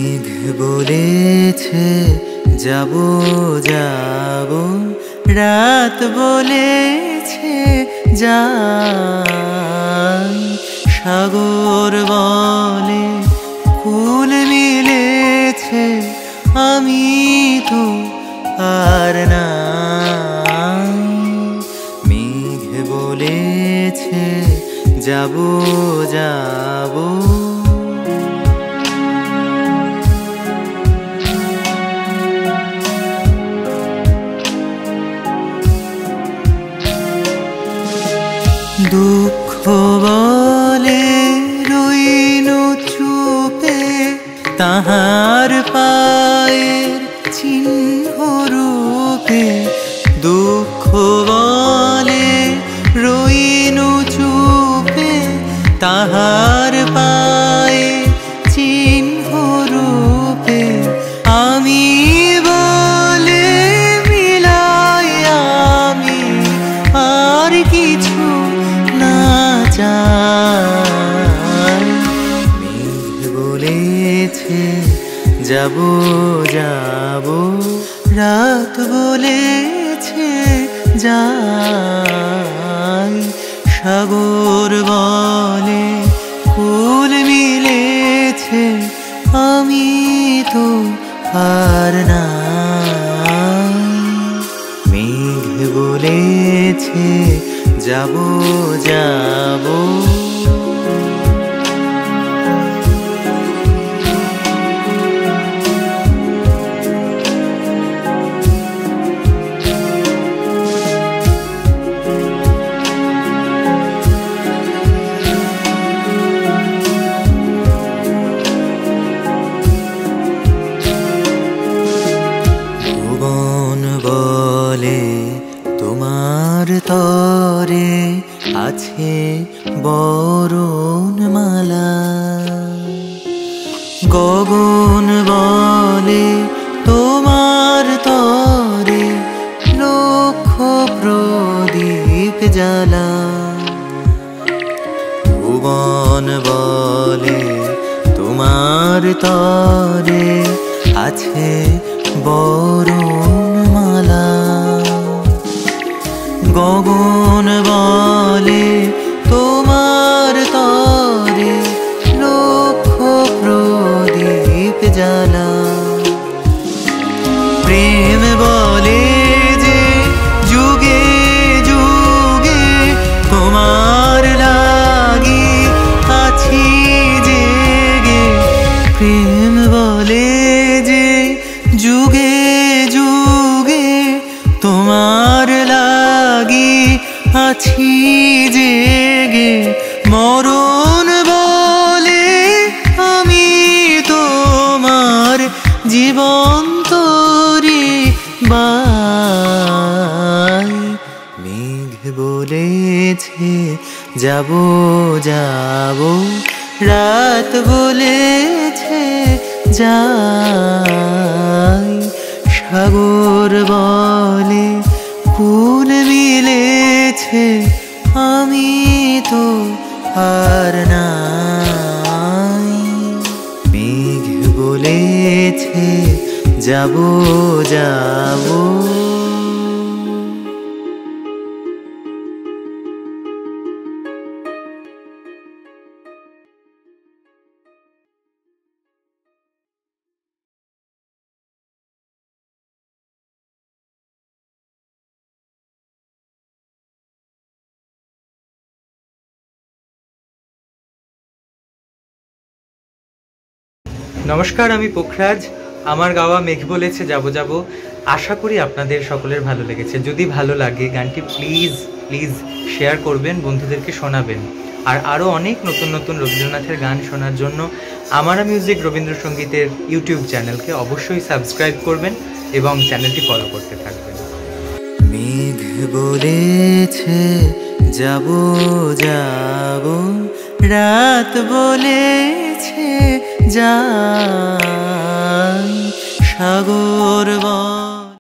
মেঘ বলেছে যাবো যাবো, রাত বলেছে যাই, সাগর বলে কুল মিলেছে, আমি তো আর নাই। মেঘ বলেছে যাবো যাবো, দুঃখ বলে রইনু চুপে, তাহার পায়ের চিহ্ন রূপে। দুঃখ বলে রইনু চুপে, তাহার পায়ে চিহ্ন রূপে। আমি বলে মিলাই আমি আর কিছু না চাই। মেঘ বলেছে যাবো যাবো, রাত বলেছে যাই, সাগর বলে কুল মিলেছে, আমি তো আর নাই। মেঘ বলেছে যাবো যাবো, ভুবন বলে তোমার তরে আছে বরণমালা। গগন বলে তোমার তরে লক্ষ প্রদীপ জ্বালা। ভুবন বলে তোমার তরে আছে বরণমালা। গগন বলে তোমার তরে লক্ষ প্রদীপ জ্বালা। প্রেম বলে যে যুগে যুগে তোমার লাগি আছি জেগে। প্রেম বলে যে যুগে যুগে তোমার লাগি আছি জেগে। মরণ বলে আমি তোমার জীবন তরি বাই। মেঘ বলেছে যাবো যাবো, রাত বলেছে যাই, সাগর বলে কুল মিলেছে, আমি তো আর নাই। মেঘ বলেছে যাবো যাবো। নমস্কার, আমি পোখরাজ। আমার গাওয়া মেঘ বলেছে যাবো যাবো আশা করি আপনাদের সকলের ভালো লেগেছে। যদি ভালো লাগে গানটি প্লিজ প্লিজ শেয়ার করবেন, বন্ধুদেরকে শোনাবেন। আর আরও অনেক নতুন নতুন রবীন্দ্রনাথের গান শোনার জন্য আমারা মিউজিক রবীন্দ্রসঙ্গীতের ইউটিউব চ্যানেলকে অবশ্যই সাবস্ক্রাইব করবেন এবং চ্যানেলটি ফলো করতে থাকবেন। মেঘ বলেছে যাবো যাবো, রাত বলেছে যাই, সাগর